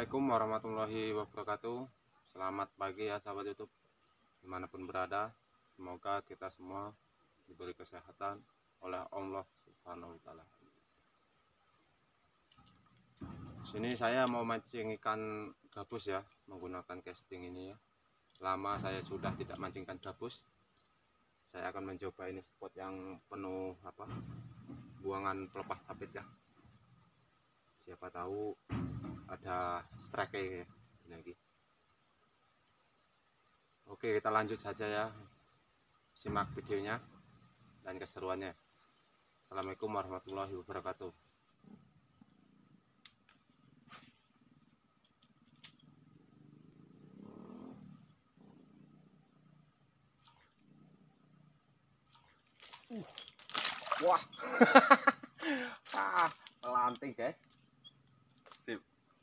Assalamualaikum warahmatullahi wabarakatuh. Selamat pagi ya sahabat YouTube, dimanapun berada. Semoga kita semua diberi kesehatan oleh Allah Subhanahu wa Ta'ala. Sini saya mau mancing ikan gabus ya, menggunakan casting ini ya. Lama saya sudah tidak mancingkan gabus. Saya akan mencoba ini spot yang penuh buangan pelepah tapit ya. Siapa tahu ada strike ya lagi. Oke, kita lanjut saja ya, simak videonya dan keseruannya. Assalamualaikum warahmatullahi wabarakatuh. Wah. Melanting guys. Sip.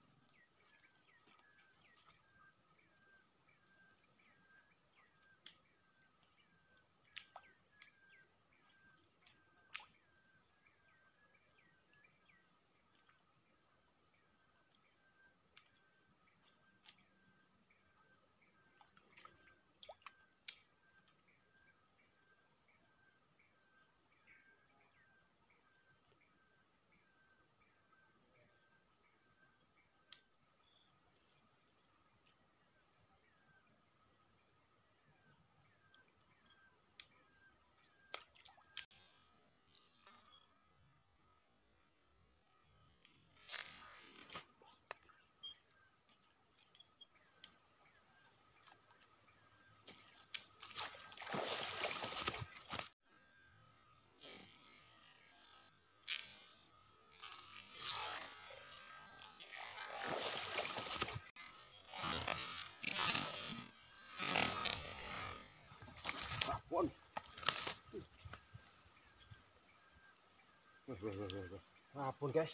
Rabun guys.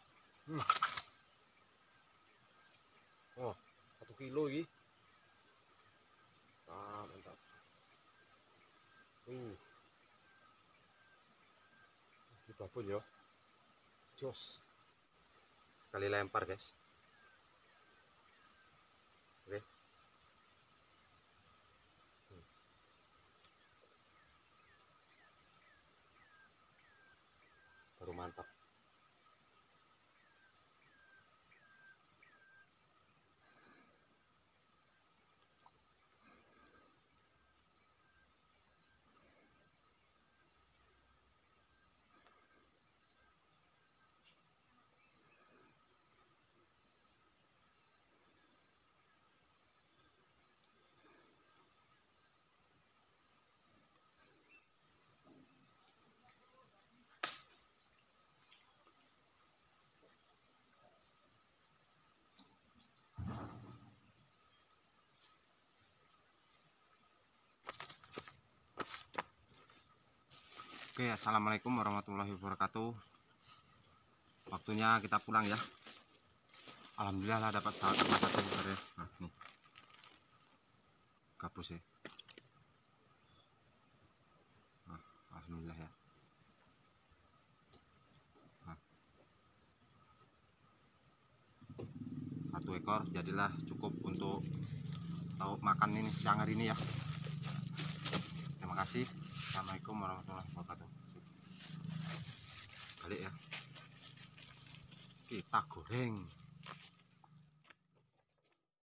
Oh, 1 kilo ini. Mantap. Ini babon ya. Jos. Kali lempar guys. Oke. Baru mantap. Oke, assalamualaikum warahmatullahi wabarakatuh. Waktunya kita pulang ya. Alhamdulillah lah dapat satu ya. Nah, nih gabus ya. Nah, alhamdulillah ya. Nah, 1 ekor jadilah cukup untuk tahu makan ini siang hari ini ya. Terima kasih. Assalamualaikum warahmatullahi wabarakatuh. Balik ya, kita goreng.